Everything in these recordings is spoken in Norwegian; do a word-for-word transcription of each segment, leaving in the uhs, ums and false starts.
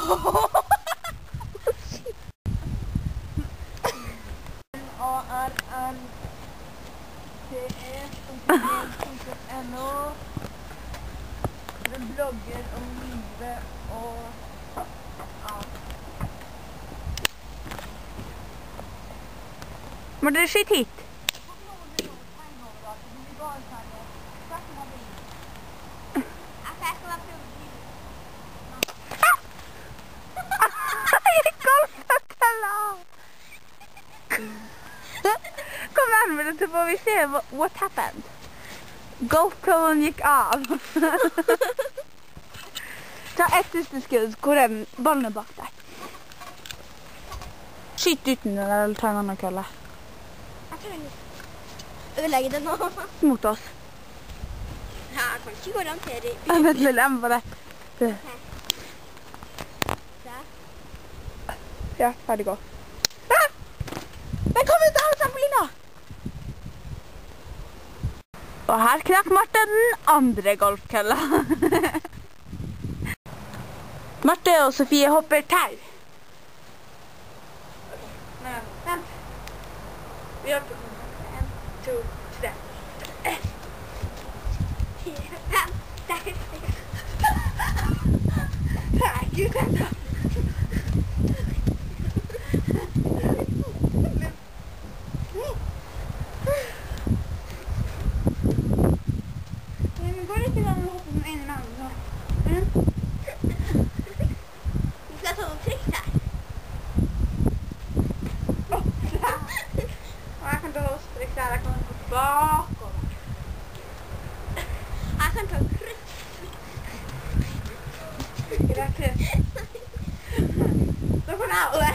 A R N T E punktum N O. Den blogger om livet og ja. Må dere skyte hit? Kom nærmere så får vi se what happened. Golfkøllen gikk av. Ta ett siste skudd. Hvor er den? Ballen er bak der. Skyt uten den eller ta en annen kølle. Jeg tror jeg ødelegger det nå. Mot oss. Ja, jeg kan ikke garantere. Jeg vet litt hjemme på det. det. Ja, ferdig gå. Ah! Den kom ut av trampolina! Og her knakk Marte den andre golfkølla. Marte og Sofie hopper tau. Nei, vent. Vi hopper. En, to, tre. En, fire, fem, seks. Nei, Gud, vent da. Bakover. Jeg kan ta kryss. Greit. Da får jeg det.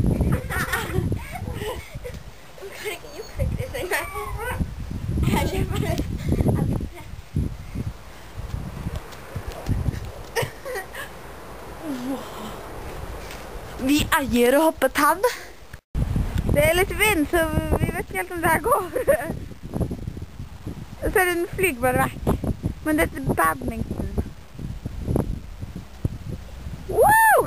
Jeg kan ikke jukse kryss engang. Jeg kjøper det. Vi eier å hoppe tann. Det er litt vind, så vi vet ikke helt om det her går. Så er den flyg bare vekk. Men dette er badminton. Woo!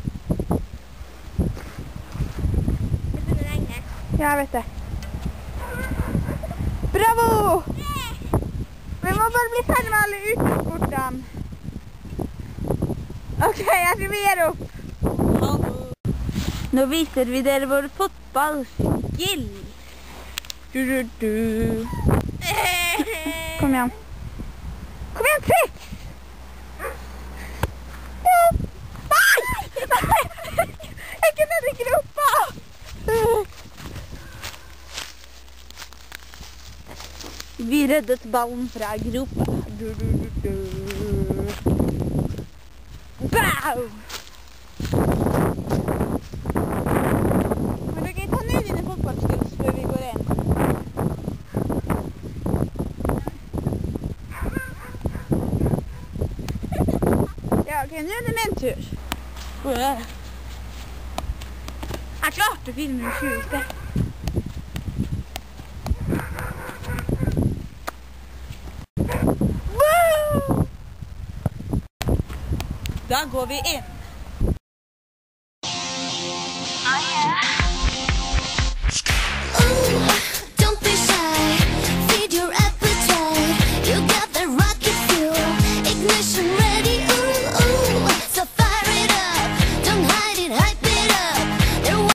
Det begynner å regne. Ja, jeg vet det. Bravo! Vi må bare bli ferdig med alle utesportene. Ok, jeg tror vi gir opp. Nå viser vi dere vår fotballskill. Du, du, du. Kom igjen. Kom igjen, trekk! Nei! Nei! Ikke ned i gruppa! Vi reddet ballen fra gropa. Du, du, du, du. Bau! Men dere, ta ned dine fotballskills før vi går inn. Ja, ok, nå er det min tur. Hvor er det? Jeg klarte fire minutter tjue i sted. Da går vi inn.